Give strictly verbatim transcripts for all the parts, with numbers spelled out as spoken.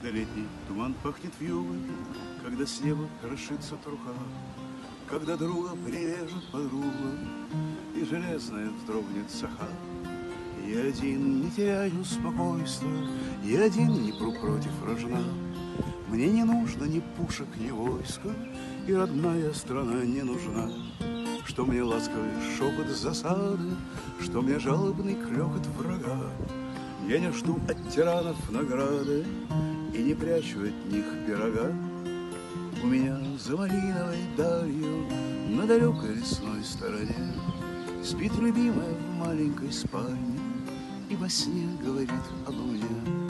Когда летний туман пахнет вьюгой, когда с неба крошится труха, когда друга прирежет подруга и железная вздрогнет саха. Я один не теряю спокойства, я один не пру против рожна. Мне не нужно ни пушек, ни войска, и родная страна не нужна. Что мне ласковый шепот засады, что мне жалобный клёкот врага. Я не жду от тиранов награды и не прячу от них пирога. У меня за малиновой далью на далекой лесной стороне спит любимая в маленькой спальне и во сне говорит обо мне.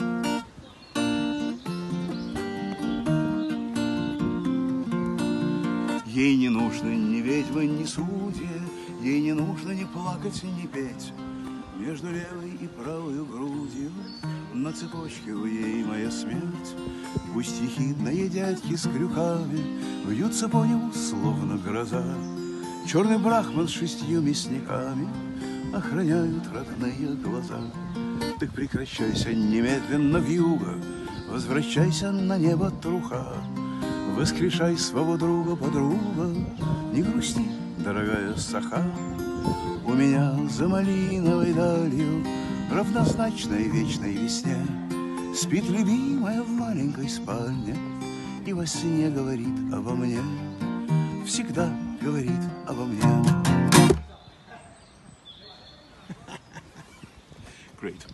Ей не нужно ни ведьмы, ни судьи, ей не нужно ни плакать, ни петь. Между левой и правой грудью на цепочке у ей моя смерть. Пусть ехидные дядьки с крюками вьются по нему, словно гроза. Черный брахман с шестью мясниками охраняют родные глаза. Так прекращайся немедленно вьюга, возвращайся на небо труха. Воскрешай своего друга, подруга, не грусти, дорогая саха. У меня за малиновой далью, равнозначной вечной весне, спит любимая в маленькой спальне и во сне говорит обо мне, всегда говорит обо мне. Great.